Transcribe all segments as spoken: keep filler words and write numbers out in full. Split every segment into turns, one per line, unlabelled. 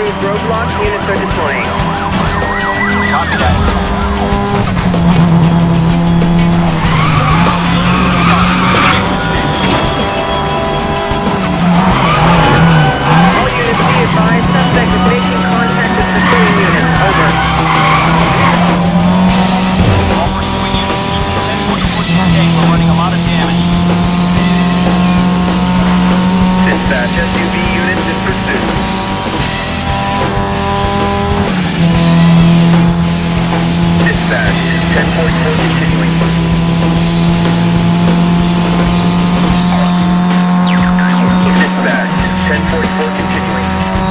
Remove roadblock, units are deploying.
Copy that.
All units be advised, suspect is making contact with pursuing units. Over.
All pursuing units, ten forty-four T K, we're running a lot of damage.
Dispatch, S U V units in pursuit. Dispatch, ten forty-four continuing. Dispatch, ten forty-four continuing.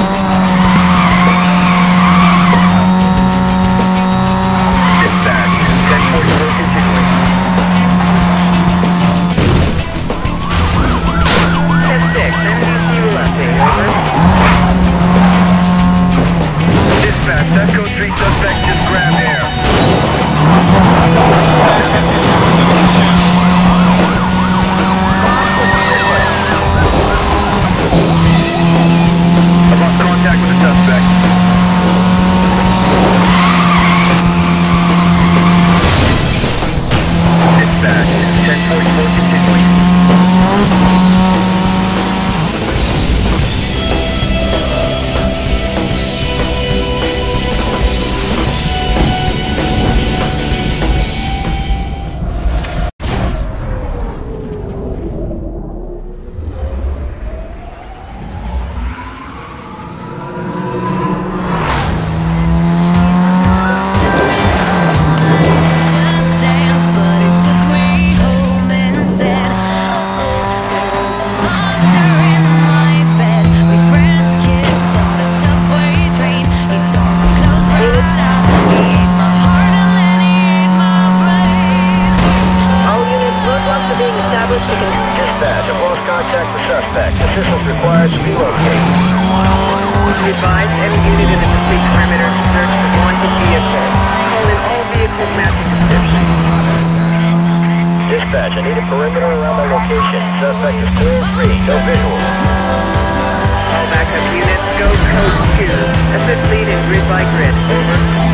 Dispatch, ten forty-four continuing. ten six, M D C relucting, over. Dispatch, that code three suspect just grabbed air. I've lost contact with the suspect. Dispatch, ten forty-four continuing. Dispatch, I've lost contact with suspect. Assistance required to relocate. Be advised, any unit in the complete perimeter to search for wanted vehicle. Call in all vehicles matching description. Dispatch, I need a perimeter around my location. Suspect is clear three, no visual. All backup units, go code two. Assist lead in grid by grid. Over.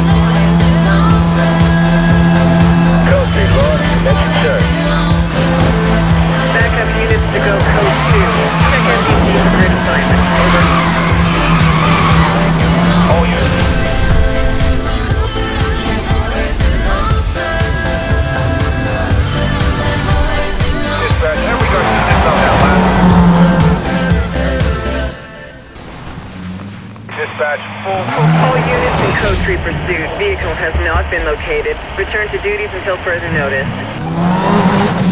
Code three, lost. Connection search. Backup units to go code two. Check M D C for grid assignment. Over. All units. Dispatch, how we going to do this on that last? Dispatch, full focus. All units in code three pursuit. Vehicle has not been located. Return to duties until further notice.